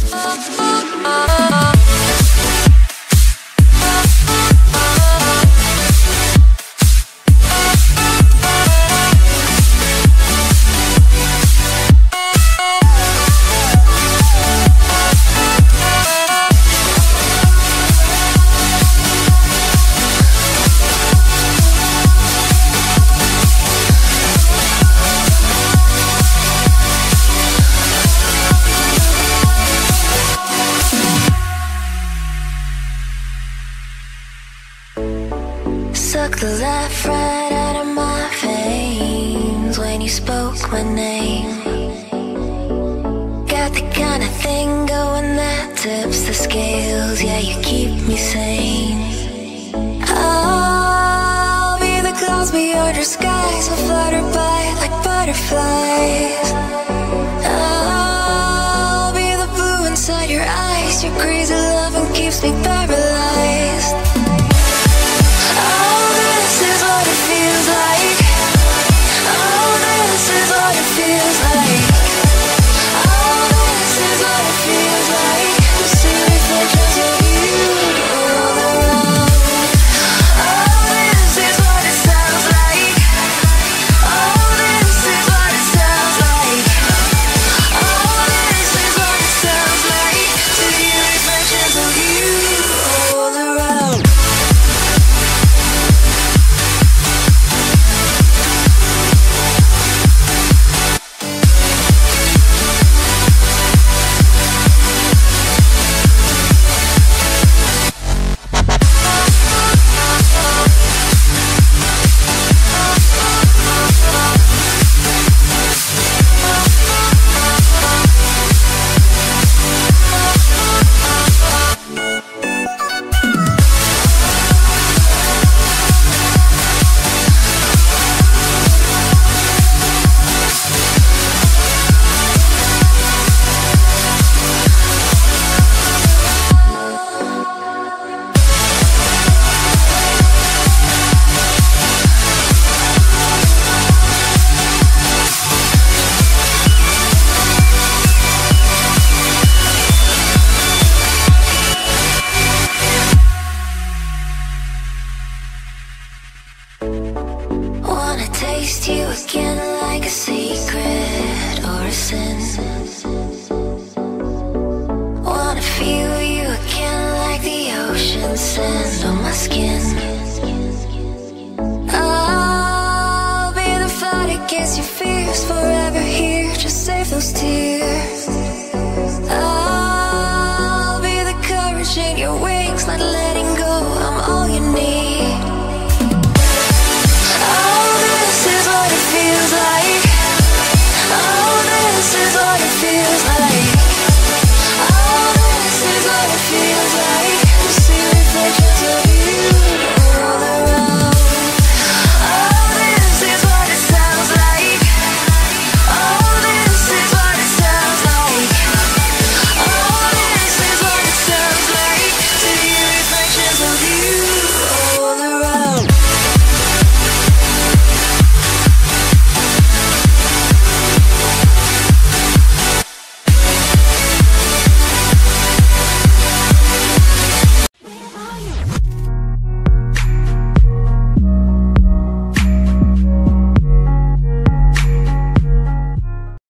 Suck the life right out of my veins when you spoke my name. Got the kind of thing going that tips the scales. Yeah, you keep me sane. I'll be the clouds beyond your skies, will flutter by like butterflies. I'll be the blue inside your eyes. Your crazy loving keeps me paralyzed. Wanna taste you again like a secret or a sin. Wanna feel you again like the ocean sand on my skin. I'll be the fight against your fears, forever here, just save those tears.